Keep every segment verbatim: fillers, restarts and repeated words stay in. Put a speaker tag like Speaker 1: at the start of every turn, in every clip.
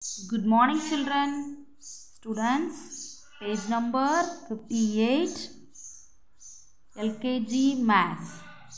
Speaker 1: Good morning, children. Students, page number fifty-eight, L K G Maths.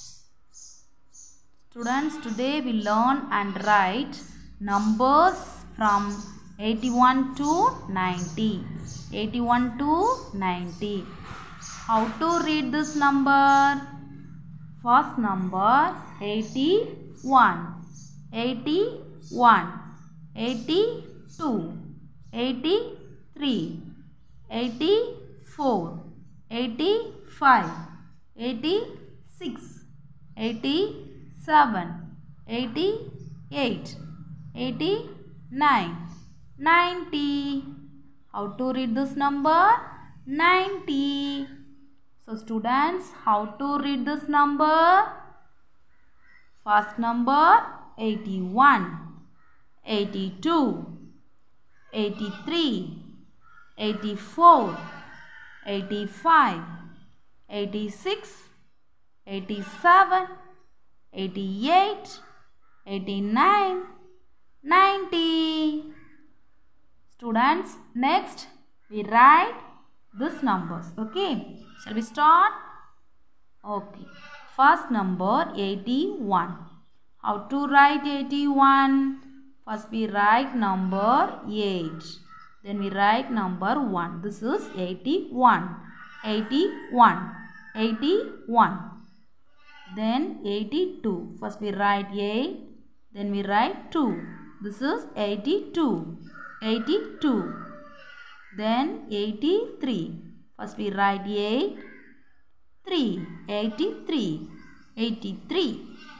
Speaker 1: Students, today we learn and write numbers from eighty-one to ninety. eighty-one to ninety. How to read this number? First number eighty-one. eighty-one. eighty-two, eighty-three, eighty-four, eighty-five, eighty-six, eighty-seven, eighty-eight, eighty-nine, ninety. How to read this number? ninety. So students, how to read this number? First number eighty-one. eighty-two, eighty-three, eighty-four, eighty-five, eighty-six, eighty-seven, eighty-eight, eighty-nine, ninety. Students, next we write these numbers. Okay, shall we start? Okay, first number eighty-one. How to write eighty-one? First we write number eight. Then we write number one. This is eighty-one. eighty-one. eighty-one. Then eighty-two. First we write eight. Then we write two. This is eighty-two. eighty-two. Then eighty-three. First we write eight. three. eighty-three. eighty-three.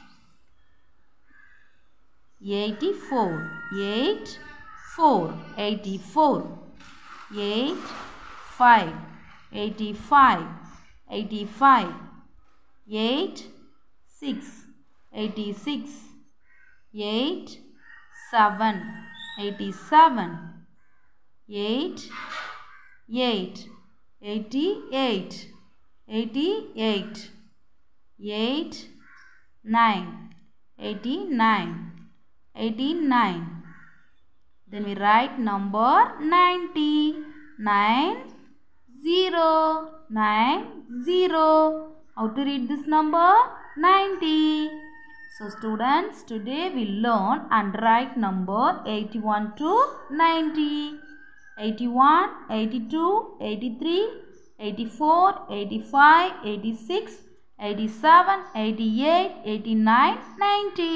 Speaker 1: eighty-four, eight, four, eighty-four, eight, five, eighty-five, eighty-five, eight, six, eighty-six, eight, seven, eighty-seven, eight, eight, eighty-eight, eighty-eight, eight, nine, eighty-nine. eighty-nine. Then we write number ninety. nine, zero. nine, zero. How to read this number? ninety. So students, today we learn and write number eighty-one to ninety. eighty-one, eighty-two, eighty-three, eighty-four, eighty-five, eighty-six, eighty-seven, eighty-eight, eighty-nine, ninety.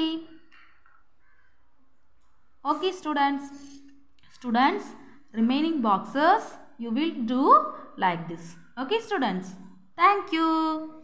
Speaker 1: Okay students, students remaining boxes you will do like this. Okay students, thank you.